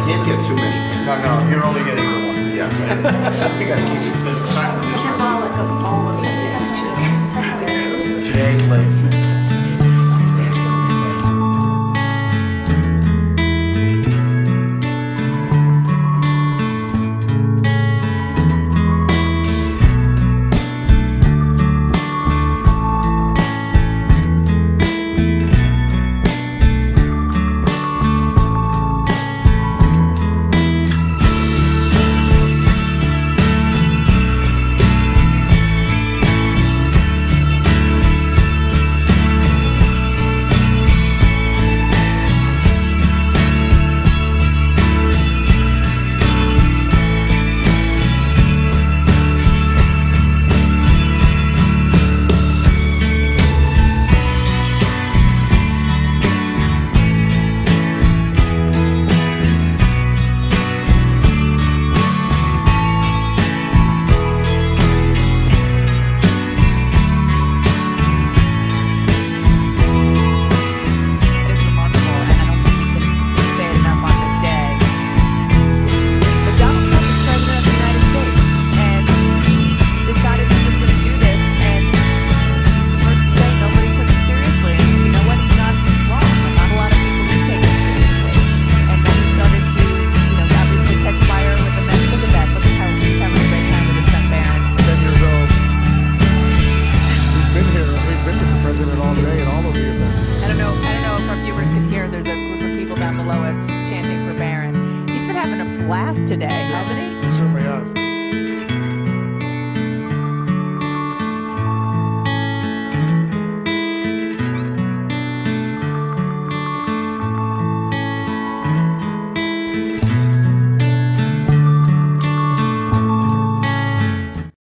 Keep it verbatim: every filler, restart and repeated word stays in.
can't get too many. No, no, you're only getting the one. Yeah. We gotta keep it to the time. Symbolic of all of the signatures. Jay Lake. There's a group of people down the lowest chanting for Barron. He's been having a blast today, hasn't he? He certainly has.